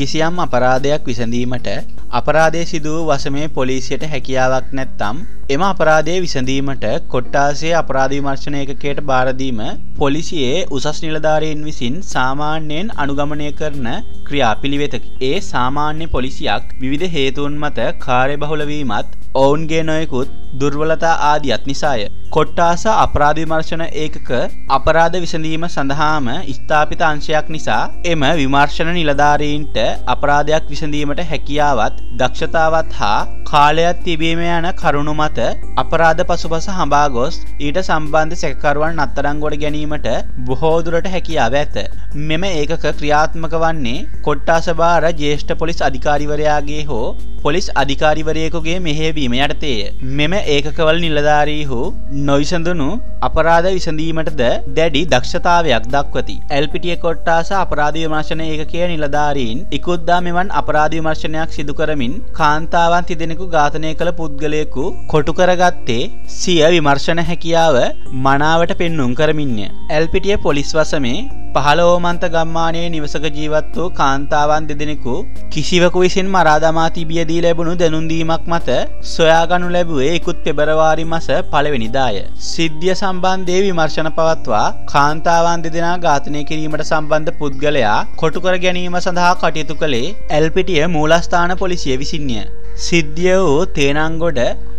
කිසියම් අපරාධයක් විසඳීමට අපරාධයේ සිදු වූ වසමේ පොලිසියට හැකියාවක් නැත්නම් එම අපරාධයේ විසඳීමට කොට්ටාසයේ අපරාධ විමර්ශන ඒකකයට බාර දීම පොලිසියේ උසස් නිලධාරීන් විසින් සාමාන්‍යයෙන් අනුගමනය කරන ක්‍රියාපිළිවෙතකි. ඒ සාමාන්‍ය පොලිසියක් විවිධ හේතුන් මත කාර්යබහුල වීමත් ඔවුන්ගේ නොයෙකුත් දුර්වලතා ආදියත් නිසාය. කොට්ටාස අපරාධ විමර්ශන ඒකක අපරාධ විසඳීම සඳහාම ස්ථාපිත අංශයක් නිසා එම විමර්ශන නිලධාරීන්ට අපරාධයක් විසඳීමට හැකියාවත් දක්ෂතාවත් හා කාලයක් තිබීම යන කරුණු මත අපරාධ පසුපස හඹා ගොස් ඊට සම්බන්ධ සැකකරුවන් අත්අඩංගුවට ගැනීමට බොහෝ දුරට හැකියාව ඇත. මෙම ඒකක ක්‍රියාත්මක වන්නේ කොට්ටාස භාර ජ්‍යෙෂ්ඨ පොලිස් අධිකාරිවරයාගේ හෝ පොලිස් අධිකාරිවරයෙකුගේ මෙහෙයවීම යටතේය. මෙම ඒකකවල නිලධාරීහු නොවිසඳුණු අපරාධ විසඳීමටද දැඩි දක්ෂතාවයක් දක්වති. එල්පීටිය කොට්ටාස අපරාධ විමර්ශන ඒකකයේ නිලධාරීන් ඉකුත්දා මෙවන් අපරාධ විමර්ශනයක් සිදු කරමින් කාන්තාවන් තිදෙනෙකු ඝාතනය කළ පුද්ගලයෙකු කොටු කරගත්තේ සිය විමර්ශන හැකියාව මනාවට පෙන්눔 කරමින්ය. එල්පීටිය පොලිස් වසමේ 15 මන්ත ගම්මානයේ නිවසක ජීවත් වූ කාන්තාවන් දෙදෙනෙකු කිසිවෙකු විසින් මරා දමා තිබියදී ලැබුණු දැනුම් දීමක් මත සොයාගනු ලැබුවේ ඉකුත් පෙබරවාරි මාස 1 වෙනිදාය. සිද්ධිය සම්බන්ධයේ විමර්ශන පවත්වා කාන්තාවන් දෙදෙනා ඝාතනය කිරීමට සම්බන්ධ පුද්ගලයා කොටු කර ගැනීම සඳහා කටයුතු කළේ එල්පීටිය මූලස්ථාන පොලිසිය විසින්ය. සිද්ධිය වූ තේනංගොඩ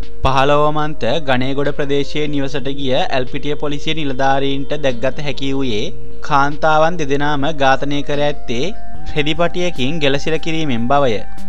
15 මන්ත ගණේගොඩ ප්‍රදේශයේ නිවසට ගිය එල්පීටිය පොලිසිය නිලධාරීන්ට දැක්ගත හැකි වූයේ කාන්තාවන් දෙදෙනාම ඝාතනය කර ඇත්තේ රෙදිපටියකින් ගැලසිර කිරීමෙන් බවය.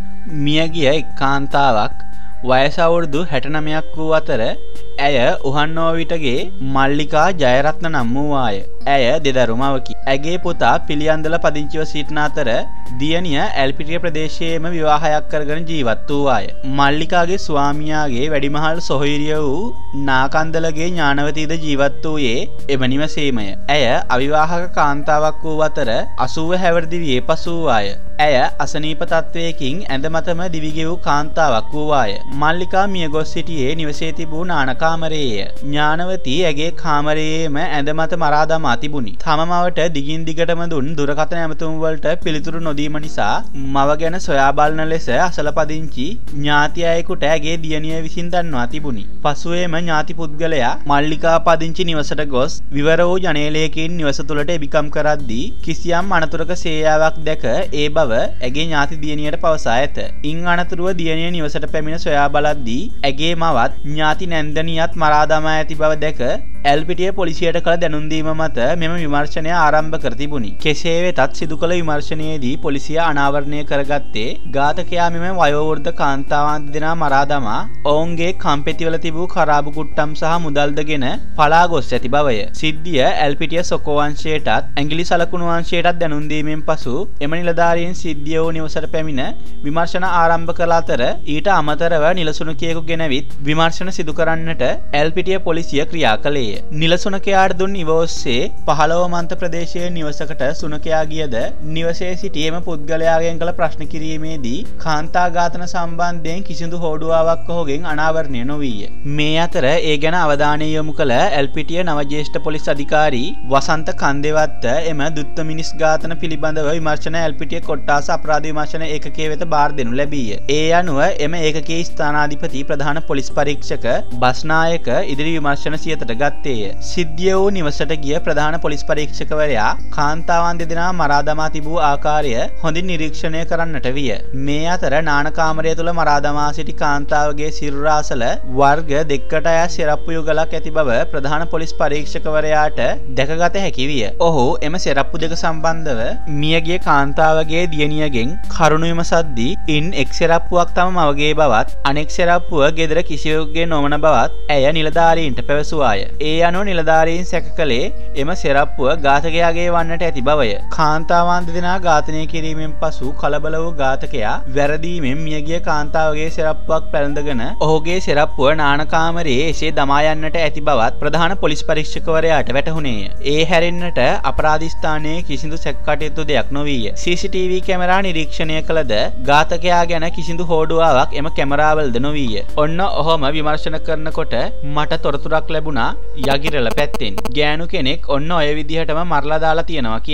මියගිය එක් කාන්තාවක් වයස අවුරුදු 69ක් වූ අතර ඇය උහන්නෝවිටගේ මල්ලිකා ජයරත්න නම් වූවාය. ඇය දෙදරුමවකි. ඇගේ පුතා පිළියන්දල පදිංචිව සිටින අතර දියණිය එල්පීටිය ප්‍රදේශයේම විවාහයක් කරගෙන ජීවත් වූවාය. මල්ලිකාගේ ස්වාමියාගේ වැඩිමහල් සොහොයුරිය වූ නාකන්දලගේ ඥානවතීද ජීවත් වූයේ එම නිවසේමය. ඇය අවිවාහක කාන්තාවක් වූ අතර 80 හැවිරිදි වියේ පසු වූවාය. ඇය අසනීප තත්වයකින් ඇඳ මතම දිවිගෙවූ කාන්තාවක් වූවාය. මල්ලිකා මිය ගොස් සිටියේ නිවසේ තිබූ නාන කාමරයේය. ඥානවතී ඇගේ කාමරයේම ඇඳ මත මරා දමා තිබුණි. තම මවට දිගින් දිගටම දුන් දුරකථන ඇමතුම් වලට පිළිතුරු නොදීම නිසා මව ගැන සොයා බලන ලෙස අසල පදිංචි ඥාති අයෙකුට ඇගේ දියණිය විසින් දන්වා තිබුණි. පසුවේම ඥාති පුද්ගලයා මල්ලිකා පදිංචි නිවසට ගොස් විවර වූ ජනේලයකින් නිවස තුළට එබිකම් කරද්දී කිසියම් අනතුරක සේයාවක් දැක ඒ බව ඇගේ ඥාති දියණියට පවසා ඇත. ඉන් අනතුරුව දියණිය නිවසට පැමිණ සොයා බලද්දී ඇගේ මවත් ඥාති නැන්දනියත් මරා දමා ඇති බව දැක එල්පීටිය පොලිසියට කළ දැනුම් දීම මත මෙම විමර්ශනය ආරම්භ කර තිබුණි. කෙසේ වෙතත් සිදු කළ විමර්ශනයේදී පොලිසිය අනාවරණය කරගත්තේ ඝාතකයා මෙම වයෝවෘද්ධ කාන්තාවන් දෙදෙනා මරා දමා ඔවුන්ගේ කම්පැතිවල තිබූ කරාබු කුට්ටම් සහ මුදල්දගෙන පලා ගොස් ඇති බවය. සිද්ධිය එල්පීටිය සොකෝ වංශයටත් ඇඟිලි සලකුණු වංශයටත් දැනුම් දීමෙන් පසු එම නිලධාරීන් සිද්ධිය වූ නිවසට පැමිණ විමර්ශන ආරම්භ කළ අතර ඊට අමතරව නිලසුනකයෙකු ගෙනවිත් විමර්ශන සිදු කරන්නට එල්පීටිය පොලිසිය ක්‍රියා කළේය. නිලසුනකයාට දුන් ඉවෝස්සේ 15 මන්ත ප්‍රදේශයේ නිවසකට සුනකයා ගියද නිවසේ සිටි එම පුද්ගලයාගෙන් කළ ප්‍රශ්න කිරීමේදී කාන්තා ඝාතන සම්බන්ධයෙන් කිසිදු හෝඩුවාවක් ඔහුගෙන් අනාවරණය නොවිය. මේ අතර ඒ ගැන අවධානය යොමු කළ එල්පීටිය නව ජ්‍යෙෂ්ඨ පොලිස් අධිකාරී වසන්ත කන්දේවත්ත එම දුත්ත මිනිස් ඝාතන පිළිබඳව විමර්ශන එල්පීටිය කොට්ටාස අපරාධ විමර්ශන ඒකකයේ වෙත බාර දෙනු ලැබීය. ඒ අනුව එම ඒකකයේ ස්ථානාධිපති ප්‍රධාන පොලිස් පරීක්ෂක බස්නායක ඉදිරි විමර්ශන සියතට ගත්තේය. සිද්ධිය වූ නිවසට ගිය ප්‍රධාන පොලිස් පරීක්ෂකවරයා කාන්තාවන් දෙදෙනා මරා දමා තිබූ ආකාරය හොඳින් නිරීක්ෂණය කරන්නට විය. මේ අතර නාන කාමරය තුළ මරා දමා සිටි කාන්තාවගේ සිරුරාසල වර්ග දෙකකට අය සිරප්පු යුගලක් ඇති බව ප්‍රධාන පොලිස් පරීක්ෂකවරයාට දැකගත හැකි විය. ඔහු එම සිරප්පු දෙක සම්බන්ධව මියගිය කාන්තාවගේ දියණියගෙන් කරුණු විමසද්දී ඉන් එක් සිරප්පුවක් තම මවගේ බවත් අනෙක් සිරප්පුව ගෙදර කිසිවෙකුගේ නොවන බවත් ඇය නිලධාරීන්ට පැවසුවාය. ඒ අනුව නිලධාරීන් සැක කළේ එම සිරප්පුව ඝාතකයාගේ වන්නට ඇති බවය. කාන්තාවන් දෙදෙනා ඝාතනය කිරීමෙන් පසු කලබල වූ ඝාතකයා වැරදීමෙන් මියගිය කාන්තාවගේ සිරප්පුවක් පැළඳගෙන ඔහුගේ සිරප්පුව නාන කාමරයේ එසේ දමා යන්නට ඇති බවත් ප්‍රධාන පොලිස් පරීක්ෂකවරයාට වැටහුණේය. ඒ හැරෙන්නට අපරාධ ස්ථානයේ කිසිදු සැක කටයුතු දෙයක් නොවිය. CCTV කැමරා නිරීක්ෂණය කළද ඝාතකයා ගැන කිසිදු හෝඩුවාවක් එම කැමරාවලද නොවිය. ඔන්න ඔහොම විමර්ශන කරනකොට මට තොරතුරක් ලැබුණා යගිරල පැත්තෙන්. ගෑනු කෙනෙක් ඔන්න ඔය විදිහටම මරලා දාලා තියෙනවා කියලා.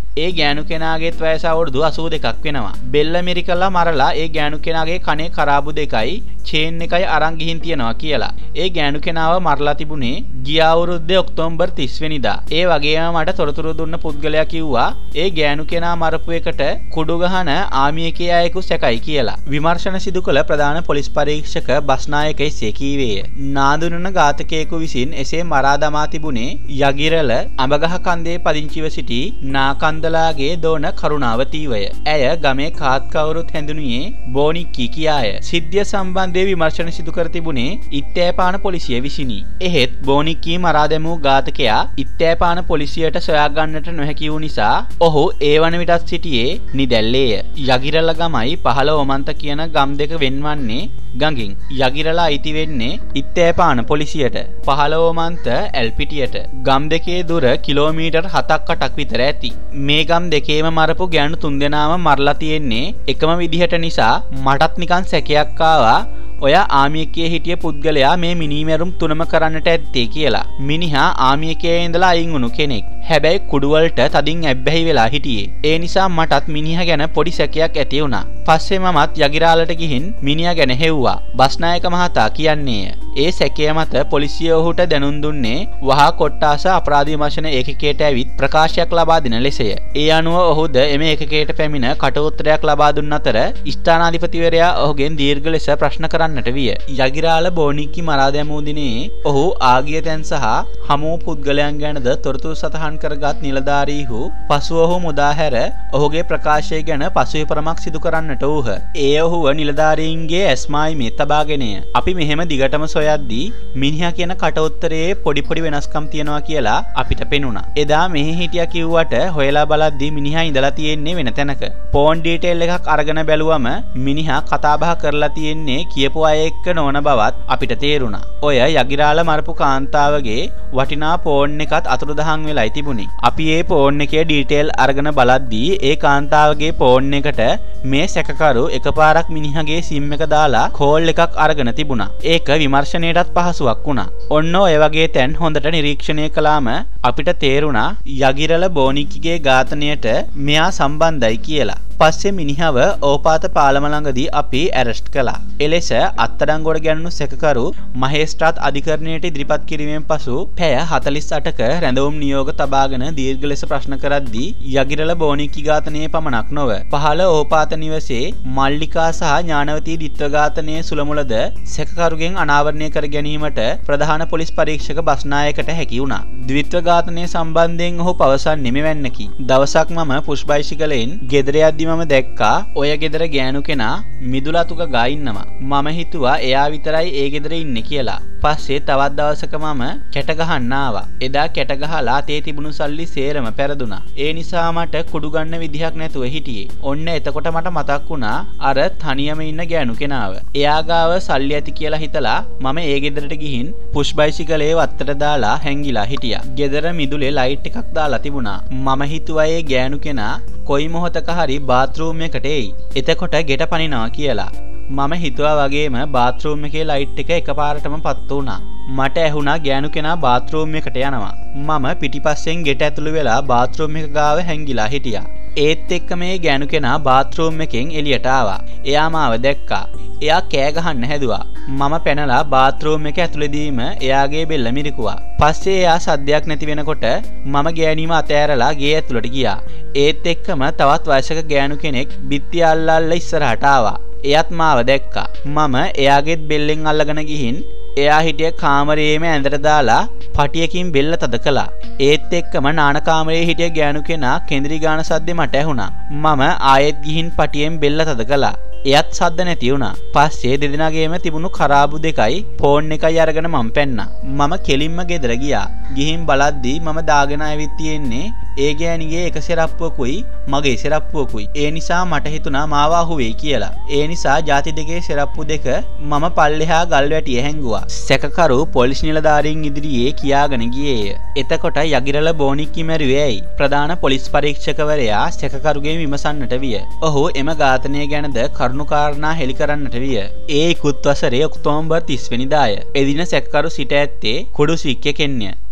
ඒ ගෑනු කෙනාගේ වයස අවුරුදු 82ක් වෙනවා. බෙල්ල මිරිකලා මරලා ඒ ගෑනු කෙනාගේ කනේ කරාබු දෙකයි චේන් එකයි අරන් ගිහින් තියනවා කියලා. ඒ ගෑනු කෙනාව මරලා තිබුණේ ගිය අවුරුද්දේ ඔක්තෝබර් 30 වෙනිදා. ඒ වගේම මට තොරතුරු දුන්න පුද්ගලයා කිව්වා ඒ ගෑනු කෙනා මරපු එකට කුඩු ගහන ආමි එකේ අයෙකු සැකයි කියලා. විමර්ශන සිදු කළ ප්‍රධාන පොලිස් පරීක්ෂක බස්නායක එසේ කීවේය. නාඳුනන ඝාතකයෙකු විසින් එසේ මරා දමා තිබුණේ යගිරල අඹගහ කන්දේ පදිංචිව සිටි නාකන්දලාගේ දෝන කරුණාවතීවය. ඇය ගමේ කාත් කවුරුත් හැඳුනුයේ බෝනික්කි කියාය. සිද්ධිය සම්බන්ධයෙන් විමර්ශන සිදු කර තිබුණේ ඉත්තෑපාන පොලිසිය විසිනි. එහෙත් බෝනික්කි මරා දැමූ ඝාතකයා ඉත්තෑපාන පොලිසියට සොයා ගන්නට නොහැකි වූ නිසා ඔහු ඒ වන විටත් සිටියේ නිදැල්ලේය. යගිරල ගමයි පහළ ඕමන්ත කියන ගම් දෙක වෙන්වන්නේ ගඟින්. යගිරලා අයිති වෙන්නේ ඉත්තෑපාන පොලිසියට. පහළ ඕමන්ත ඇල්පිටියට. ගම් දෙකේ දුර කිලෝමීටර් 7-8ක් විතර ඇති. මේ ගම් දෙකේම මරපු ගෑනු 3 දෙනාම මරලා තියෙන්නේ එකම විදිහට නිසා මටත් නිකන් සැකයක් ආවා. ඔය ආමි එකේ හිටිය පුද්ගලයා මේ මිනිමැරුම් තුනම කරන්නට ඇත්තේ කියලා. මිනිහා ආමි එකේ ඉඳලා අයින් වුණු කෙනෙක්. හැබැයි කුඩු වලට තදින් ඇබ්බැහි වෙලා හිටියේ. ඒ නිසා මටත් මිනිහා ගැන පොඩි සැකයක් ඇති වුණා. පස්සේ මමත් යගිරාලට ගිහින් මිනිහා ගැන හෙව්වා. බස්නායක මහතා කියන්නේය. ඒ සැකය මත පොලිසිය ඔහුට දැනුම් දුන්නේ වහා කොට්ටාස අපරාධ විමර්ශන ඒකකයට ඇවිත් ප්‍රකාශයක් ලබා දෙන ලෙසය. ඒ අනුව ඔහුද එම ඒකකයට පැමිණ කටඋත්තරයක් ලබා දුන් අතර ස්ථානාධිපතිවරයා ඔහුගෙන් දීර්ඝ ලෙස ප්‍රශ්න කරන්නට විය. යගිරාල බෝනික්කි මරා දැමූ දිනේ ඔහු ආගිය තැන් සහ හමු පුද්ගලයන් ගැනද තොරතුරු සටහන් කරගත් නිලධාරීහු පසුව ඔහු මුදා හැර ඔහුගේ ප්‍රකාශය ගැන පසුවිපරමක් සිදු කරන්නට වූහ. ඒ ඔහුව නිලධාරීන්ගේ ඇස්මායි මේ තබාගෙනය. අපි මෙහෙම දිගටම සොයද්දී මිනිහා කියන කටඋත්තරයේ පොඩි පොඩි වෙනස්කම් තියෙනවා කියලා අපිට පෙනුණා. එදා මෙහි හිටියා කිව්වට හොයලා බලද්දී මිනිහා ඉඳලා තියෙන්නේ වෙන තැනක. ෆෝන් ඩීටේල් එකක් අරගෙන බැලුවම මිනිහා කතා බහ කරලා තියෙන්නේ කියපු අය එක්ක නොවන බවත් අපිට තේරුණා. ඔය යගිරාල මරපු කාන්තාවගේ වටිනා ෆෝන් එකත් අතුරුදහන් වෙලයි තිබුණේ. අපි ඒ ෆෝන් එකේ ඩීටේල් අරගෙන බලද්දී ඒ කාන්තාවගේ ෆෝන් එකට මේ සැකකරු එකපාරක් මිනිහාගේ සිම් එක දාලා කෝල් එකක් අරගෙන තිබුණා. ඒක විමර්ශනයටත් පහසුවක් වුණා. ඔන්න ඔය වගේ තැන් හොඳට නිරීක්ෂණය කළාම අපිට තේරුණා යගිරල බෝනික්කිගේ ඝාතනයට මෙයා සම්බන්ධයි කියලා. පස්සේ මිනිහව ඕපාත පාලම ළඟදී අපි ඇරස්ට් කළා. එලෙස අත්අඩංගුවට ගැනුණු සැකකරු මහේස්ත්‍රාත් අධිකරණයට ඉදිරිපත් කිරීමෙන් පසු පැය 48ක රැඳවුම් නියෝග තබාගෙන දීර්ඝ ලෙස ප්‍රශ්න කරද්දී යගිරල බෝනික්කි ඝාතනයේ පමණක් නොව පහළ ඕපාත නිවසේ මල්ලිකා සහ ඥානවතී ද්විත්ව ඝාතනයේ සුළමුලද සැකකරුගෙන් අනාවරණය කර ගැනීමට ප්‍රධාන පොලිස් පරීක්ෂක බස්නායකට හැකි වුණා. ද්විත්ව ඝාතනය සම්බන්ධයෙන් ඔහු පවසන්නේ මෙවැන්නකි. දවසක් මම පුෂ් බයිසිකලෙන් ගෙදර යද්දී මම දැක්කා ඔය ගෙදර ගෑනු කෙනා මිදුලතුක ගා ඉන්නවා. මම හිතුවා එයා විතරයි ඒ ගෙදර ඉන්නේ කියලා. පස්සේ තවත් දවසක මම කැට ගහන්න ආවා. එදා කැට ගහලා තේ තිබුණු සල්ලි සේරම පෙරදුනා. ඒ නිසා මට කුඩු ගන්න විදිහක් නැතුව හිටියේ. ඔන්න එතකොට මට මතක් වුණා අර තනියම ඉන්න ගෑනු කෙනාව. එයා ගාව සල්ලි ඇති කියලා හිතලා මම ඒ ගෙදරට ගිහින් පුෂ් බයිසිකලේ වත්තට දාලා හැංගිලා හිටියා. ගෙදර මිදුලේ ලයිට් එකක් දාලා තිබුණා. මම හිතුවා ඒ ගෑනු කෙනා කොයි මොහොතක හරි බාත්රූම් එකට එයි. එතකොට ගෙට පනිනවා කියලා. මම හිතුවා වගේම බාත්රූම් එකේ ලයිට් එක එකපාරටම පත්තු වුණා. මට ඇහුණා ගෑනු කෙනා බාත්රූම් එකට යනවා. මම පිටිපස්සෙන් ගෙට ඇතුළු වෙලා බාත්රූම් එක ගාව හැංගිලා හිටියා. ඒත් එක්ක මේ ගෑනු කෙනා බාත්රූම් එකෙන් එළියට ආවා. එයා මාව දැක්කා. එයා කෑ ගහන්න හැදුවා. මම පැනලා බාත්රූම් එක ඇතුළේදීම එයාගේ බෙල්ල මිරිකුවා. පස්සේ එයා සද්දයක් නැති වෙනකොට මම ගෑණීම අතෑරලා ගේ ඇතුළට ගියා. ඒත් එක්කම තවත් වයසක ගෑනු කෙනෙක් බිත්තිය අල්ලල්ලා ඉස්සරහට ආවා. එයත් මාව දැක්කා. මම එයාගෙත් බෙල්ලෙන් අල්ලගෙන ගිහින් එයා හිටිය කාමරයේම ඇඳට දාලා පටියකින් බෙල්ල තද කළා. ඒත් එක්කම නාන කාමරයේ හිටිය ගෑනු කෙනා කෙඳිරි ගාන සද්දෙ මට ඇහුණා. මම ආයෙත් ගිහින් පටියෙන් බෙල්ල තද කළා. එයත් සද්ද නැති වුණා. පස්සේ දෙදෙනාගේම තිබුණු කරාබු දෙකයි ෆෝන් එකයි අරගෙන මම පැන්නා. මම කෙලින්ම ගෙදර ගියා. ගිහින් බලද්දී මම දාගෙන ආවිත් තියෙන්නේ ඒ ගෑණිගේ එක සෙරප්පුවකුයි මගේ සෙරප්පුවකුයි. ඒ නිසා මට හිතුණා මාව අහුවෙයි කියලා. ඒ නිසා ಜಾති දෙකේ සෙරප්පු දෙක මම පල්ලෙහා ගල් වැටියේ හැංගුවා. සැකකරු පොලිස් නිලධාරීන් ඉදිරියේ කියාගෙන ගියේය. එතකොට යගිරල බෝනික්කි මැරුවේ ඇයි? ප්‍රධාන පොලිස් පරීක්ෂකවරයා සැකකරුගෙන් විමසන්නට විය. ඔහු එම ඝාතනය ගැනද කරුණු කාරණා හෙළි කරන්නට විය. ඒ ඉකුත් වසරේ ඔක්තෝබර් 30 වෙනිදාය. එදින සැකකරු සිට ඇත්තේ කුඩුසික්කේ කෙන්ය.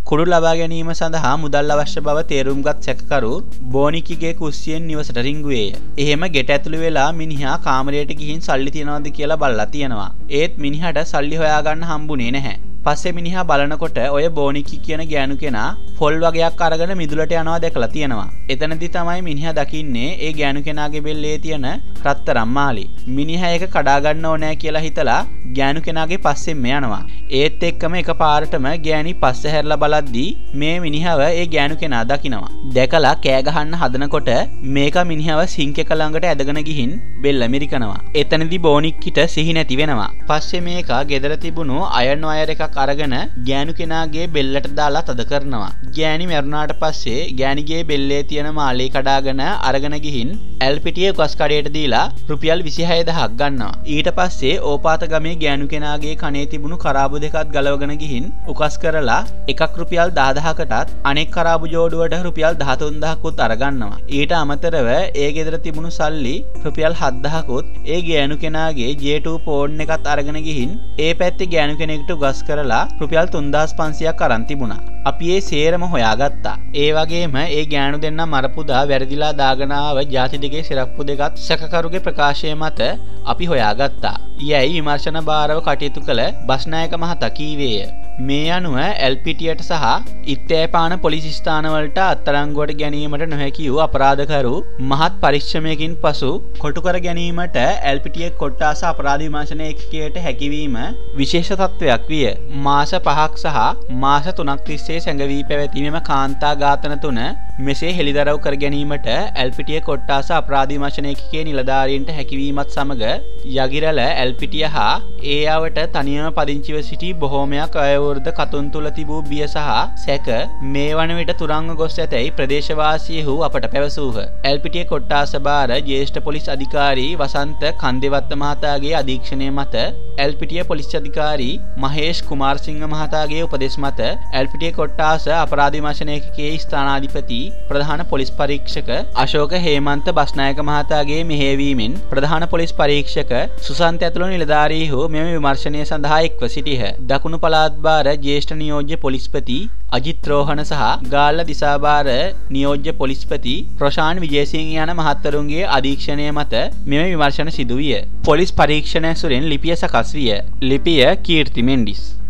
කුඩු ලබා ගැනීම සඳහා මුදල් අවශ්‍ය බව තේරුම්ගත් සැකකරු බෝනික්ගේ කුස්සියෙන් නිවසට රිංගුවේය. එහෙම ගෙට ඇතුළු වෙලා මිනිහා කාමරයට ගිහින් සල්ලි තියනවද කියලා බලලා තියෙනවා. ඒත් මිනිහට සල්ලි හොයාගන්න හම්බුනේ නැහැ. පස්සේ මිනිහා බලනකොට ඔය බෝනික්කි කියන ගෑනු කෙනා පොල් වගේක් අරගෙන මිදුලට යනවා දැකලා තියෙනවා. එතනදී තමයි මිනිහා දකින්නේ ඒ ගෑනු කෙනාගේ බෙල්ලේ තියෙන රත්තරන් මාලි. මිනිහා ඒක කඩා ගන්න ඕනෑ කියලා හිතලා ගෑනු කෙනාගේ පස්සෙන් යනවා. ඒත් එක්කම එකපාරටම ගෑණි පස්ස හැරලා බලද්දී මේ මිනිහව ඒ ගෑනු කෙනා දකිනවා. දැකලා කෑ ගහන්න හදනකොට මේක මිනිහව සිංක් එක ළඟට ඇදගෙන ගිහින් බෙල්ල මිරිකනවා. එතනදී බෝනික්කිට සිහි නැති වෙනවා. පස්සේ මේක ගෙදර තිබුණු අයර්න් වයර් එකක් අරගෙන ගෑනු කෙනාගේ බෙල්ලට දාලා තද කරනවා. ගෑණි මැරුණාට පස්සේ ගෑණිගේ බෙල්ලේ තියෙන මාළේ කඩාගෙන අරගෙන ගිහින් ඇල්පිටියේ ගස් කඩේට දීලා රුපියල් 26000ක් ගන්නවා. ඊට පස්සේ ඕපාත ගමේ ගෑනු කෙනාගේ කනේ තිබුණු කරාබු දෙකත් ගලවගෙන ගිහින් උකස් කරලා එකක් රුපියල් 10000කටත් අනෙක් කරාබු ජෝඩුවට රුපියල් 13000කුත් අරගන්නවා. ඊට අමතරව ඒ ගෙදර තිබුණු සල්ලි රුපියල් 7000කුත් ඒ ගෑනු කෙනාගේ J2 ෆෝන් එකත් අරගෙන ගිහින් ඒ පැත්තේ ගෑනු කෙනෙකුට උකස් කරලා රුපියල් 3500ක් අරන් තිබුණා. අපි ඒ සේරම හොයාගත්තා. ඒ වගේම ඒ ගෑනු දෙන්න මරපුදා වැරදිලා දාගෙන ආව ಜಾති දෙකේ සිරප්පු දෙකත් සැකකරුගේ ප්‍රකාශය මත අපි හොයාගත්තා. යැයි විමර්ශන භාරව කටයුතු කළ බස්නායක මහතා කීවේය. මේ අනුව එල්පිටියට සහ ඉත්තෑපාන පොලිස් ස්ථානවලට අත්අඩංගුවට ගැනීමට නොහැකි වූ අපරාධකරු මහත් පරිශ්‍රමයකින් පසු කොටු කර ගැනීමට එල්පිටියේ කොට්ටාස අපරාධ විමර්ශන ඒකකයට හැකියවීම විශේෂ තත්වයක් විය. මාස 5ක් සහ මාස 3ක් තිස්සේ සැඟවී පැවති මෙම කාන්තා ඝාතන තුන මෙසේ හෙළිදරව් කර ගැනීමට එල්පිටියේ කොට්ටාස අපරාධ විමර්ශන ඒකකයේ නිලධාරීන්ට හැකියවීමත් සමග යගිරල එල්පිටිය හා ඒ අවට තනියම පදිංචිව සිටි බොහෝමයක් අයවෘද්ධ කතුන් තුල තිබූ බිය සහ සැක මේ වන විට තුරංග ගොස් ඇතැයි ප්‍රදේශවාසීහු අපට පැවසූහ. එල්පිටිය කොට්ටාස භාර ජ්‍යෙෂ්ඨ පොලිස් අධිකාරී වසන්ත කන්දෙවත්ත මහතාගේ අධීක්ෂණය මත එල්පිටිය පොලිස් අධිකාරී මහේෂ් කුමාරසිංහ මහතාගේ උපදෙස් මත එල්පිටිය කොට්ටාස අපරාධ විමර්ශන ඒකකයේ ස්ථානාධිපති ප්‍රධාන පොලිස් පරීක්ෂක අශෝක හේමන්ත බස්නායක මහතාගේ මෙහෙයවීමෙන් ප්‍රධාන පොලිස් පරීක්ෂක සුසන්ත ඇතුළු නිලධාරීහු මෙම විමර්ශනය සඳහා එක්ව සිටියහ. දකුණු පළාත් භාර ජ්‍යෙෂ්ඨ නියෝජ්‍ය පොලිස්පති අජිත් රෝහණ සහ ගාල්ල දිසා භාර නියෝජ්‍ය පොලිස්පති ප්‍රශාන් විජේසිංහ යන මහත්වරුන්ගේ අධීක්ෂණය මත මෙම විමර්ශන සිදු විය. පොලිස් පරීක්ෂණ ඇසුරෙන් ලිපිය සකස් විය. ලිපිය කීර්ති මෙන්ඩිස්.